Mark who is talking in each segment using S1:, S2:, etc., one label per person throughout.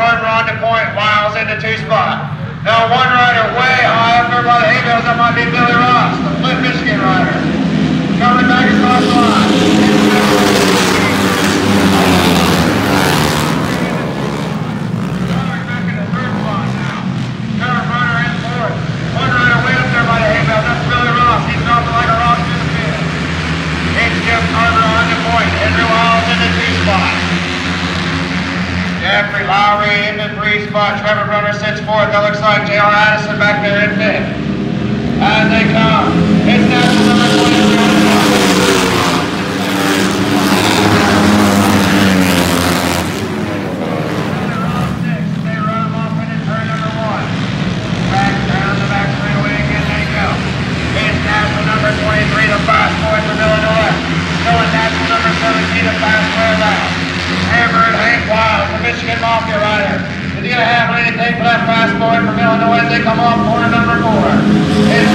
S1: Harbor on the point, Wiles in the 2 spot. Now one rider way high up there by the hay bales, that might be Billy Ross, the Flint, Michigan rider. Coming back across the line. Back in the 3rd spot now. Trevor Brunner in 4th. One rider way up there by the hay bales, that's Billy Ross. He's dropping like a rock to the pin. It's Jim Carter on the point. Henry Wiles in the 2 spot. Jeffrey Lowry in the 3 spot. Trevor Brunner sits 4th. That looks like J.R. Addison back there in 5th. As they come, it's national number 23. They run them off in turn number 1. Back down the back straightaway again. They go. It's national number 23, the fast boy from Illinois. Showing national number 17, the fast boy around. Hammer and Hank Wiles, the Michigan Mafia rider. Is he going to have anything for that fast boy from Illinois as they come off corner number 4? It's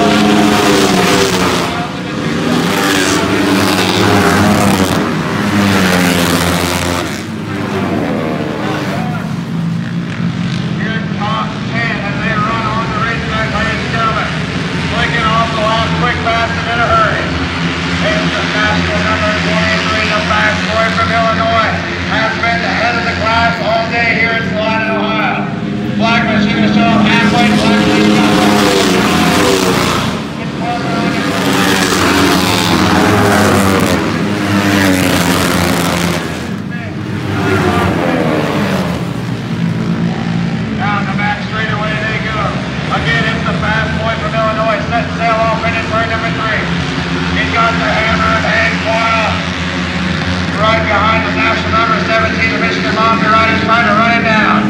S1: Here's top 10 as they run on the racetrack, ladies and gentlemen. Flicking off the last quick fast and in a hurry. It's the national number 23, the fast boy from Illinois. Has been the head of the class all day here in Salina, Ohio. Blackman is going to show up halfway. Down the back straightaway they go. Again, it's the fast boy from Illinois setting sail off in turn number 3. He's got the hammer and Hank Wiles. Right behind the national number 17, the Michigan Mafia riders trying to run it down.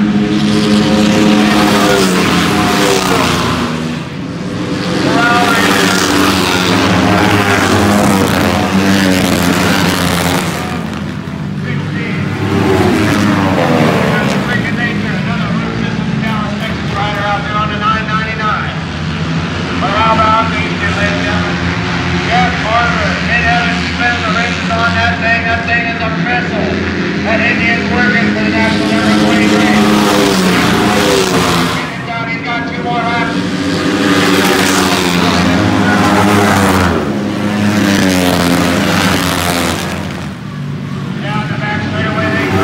S1: Freaking nature, another Root Systems Dallas, Texas rider out there on the 999. But how about these two, ladies and gentlemen? Jeff Carter, Ed Evans spends the races on that thing. That thing is a missile. That Indian's working for the national number 23. He's got 2 more laps. Down the back straightaway they go.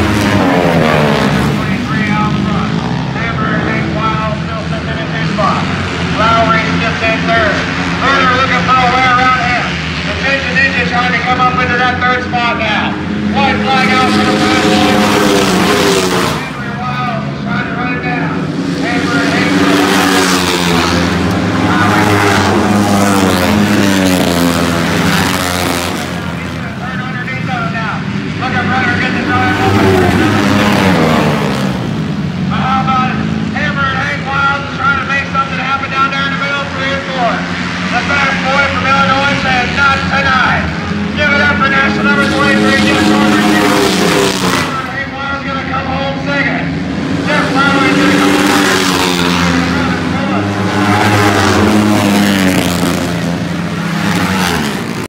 S1: 23 out front. Hammer and Hank Wiles still sitting in 2 spot. Lowry's just in 3rd. Turner looking for a way around him. The Ninja trying to come up into that 3rd spot now. White flag out for the fast.